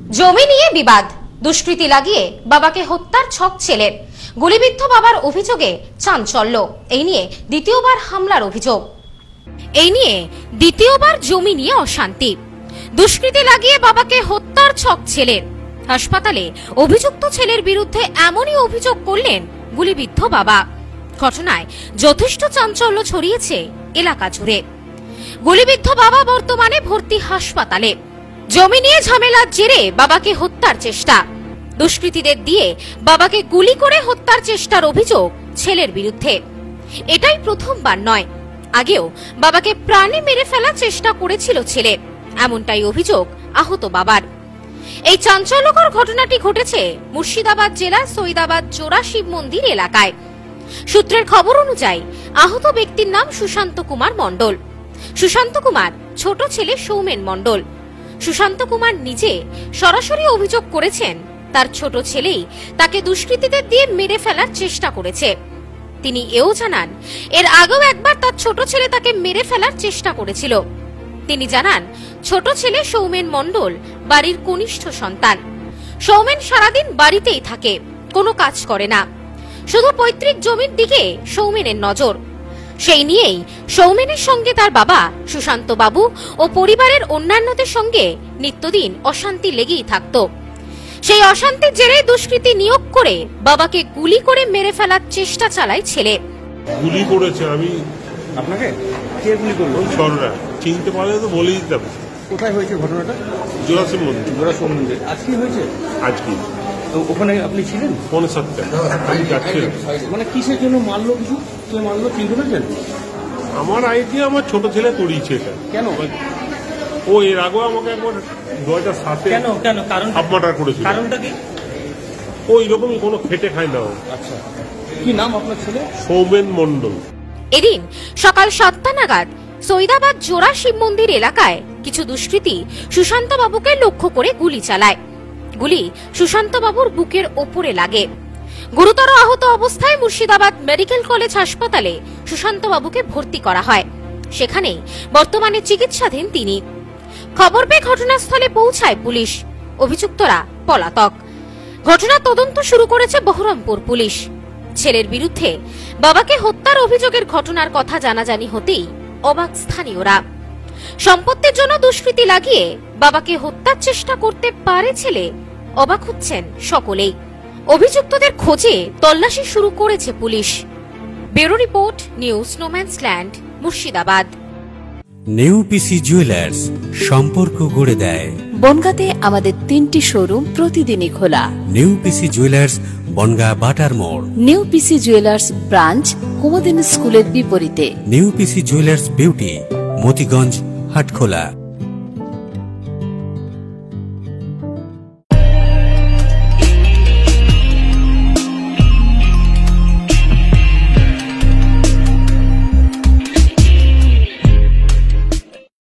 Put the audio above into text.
জমি নিয়ে বিবাদ, দুষ্কৃতি লাগিয়ে বাবাকে হত্যার ছক ছেলের। গুলিবিদ্ধ বাবার অভিযোগে চাঞ্চল্য। এই নিয়ে দ্বিতীয়বার হামলার অভিযোগ। এই নিয়ে দ্বিতীয়বার জমি নিয়ে অশান্তি। দুষ্কৃতি লাগিয়ে বাবাকে হত্যার ছক ছেলের। হাসপাতালে অভিযুক্ত ছেলের বিরুদ্ধে এমনই অভিযোগ করলেন গুলিবিদ্ধ বাবা। ঘটনায় যথেষ্ট চাঞ্চল্য ছড়িয়েছে এলাকা জুড়ে। গুলিবিদ্ধ বাবা বর্তমানে ভর্তি হাসপাতালে। জমি নিয়ে ঝামেলার জেরে বাবাকে হত্যার চেষ্টা। দুষ্কৃতীদের দিয়ে বাবাকে গুলি করে হত্যার চেষ্টার অভিযোগ ছেলের বিরুদ্ধে। এটাই প্রথমবার নয়, আগেও বাবাকে প্রাণে মেরে ফেলার চেষ্টা করেছিল ছেলে, এমনটাই অভিযোগ আহত বাবার। এই চাঞ্চল্যকর ঘটনাটি ঘটেছে মুর্শিদাবাদ জেলার সৈদাবাদ জোড়া শিব মন্দির এলাকায়। সূত্রের খবর অনুযায়ী আহত ব্যক্তির নাম সুশান্ত কুমার মণ্ডল। সুশান্ত কুমার ছোট ছেলে সৌমেন মণ্ডল। সুশান্ত কুমার নিজে সরাসরি অভিযোগ করেছেন তার ছোট ছেলেই তাকে দুষ্কৃতীদের দিয়ে মেরে ফেলার চেষ্টা করেছে। তিনি এও জানান এর আগেও একবার তার ছোট ছেলে তাকে মেরে ফেলার চেষ্টা করেছিল। তিনি জানান ছোট ছেলে সৌমেন মণ্ডল বাড়ির কনিষ্ঠ সন্তান। সৌমেন সারাদিন বাড়িতেই থাকে, কোনো কাজ করে না, শুধু পৈতৃক জমির দিকে সৌমেনের নজর। সেই নিয়েই সৌমেনের সঙ্গে তার বাবা সুশান্ত বাবু ও পরিবারের অন্যান্যদের সঙ্গে নিত্যদিন অশান্তি লেগেই থাকত। সেই অশান্তির জেরে দুষ্কৃতী নিয়োগ করে বাবাকে গুলি করে মেরে ফেলার চেষ্টা চালায় ছেলে। গুলি করেছে। আমি আপনাকে কে গুলি করলো? ছড়রা চিনতে পারলে তো বলে দিতাম। কোথায় হয়েছে ঘটনাটা? জোড়াশিব মন্দির। জোড়াশিব মন্দির। আজকে হয়েছে? আজকে। তো ওখানে আপনি ছিলেন? 6:45 আমি যাচ্ছিলাম। মানে কিসের জন্য মারলো? কিছু কে মারলো চিনতে পেরেছেন? আমার আইডিয়া আমার ছোট ছেলে করিয়েছে এটা। কেন? ও এর আগেও আমাকে একবার 2007-এ কেন কারণ হাফ মার্ডার করেছিল। কারণটা কি? ও এরকমই কোনো খেটে খায় না। আচ্ছা, কি নাম আপনার ছেলে? সৌমেন মণ্ডল। এদিন সকাল 7টা নাগাদ সৈদাবাদ জোড়া শিব মন্দির এলাকায় কিছু দুষ্কৃতী সুশান্ত বাবুকে লক্ষ্য করে গুলি চালায়। গুলি সুশান্ত বাবুর বুকের ওপরে লাগে। গুরুতর আহত অবস্থায় মুর্শিদাবাদ মেডিকেল কলেজ হাসপাতালে সুশান্ত বাবুকে ভর্তি করা হয়। সেখানেই বর্তমানে চিকিৎসাধীন তিনি। খবর পেয়ে ঘটনাস্থলে পৌঁছায় পুলিশ। অভিযুক্তরা পলাতক। ঘটনার তদন্ত শুরু করেছে বহরমপুর পুলিশ। ছেলের বিরুদ্ধে বাবাকে হত্যার অভিযোগের ঘটনার কথা জানাজানি হতেই অবাক স্থানীয়রা। সম্পত্তির জন্য দুষ্কৃতি লাগিয়ে বাবাকে হত্যার চেষ্টা করতে পারে ছেলে, অবাক হচ্ছেন সকলেই। অভিযুক্তদের খোঁজে তল্লাশি শুরু করেছে পুলিশ। Bureau report, news no man's land, Murshidabad. New PC jewellers, সম্পর্ক গড়ে দেয়। বনগাঁতে আমাদের 3টি শোরুম প্রতিদিনই খোলা। New PC jewellers, Bongaon Batar মোড়। New PC jewellers branch Kumudini স্কুলের বিপরীতে। New PC jewellers beauty, Motiganj, Hatkhola.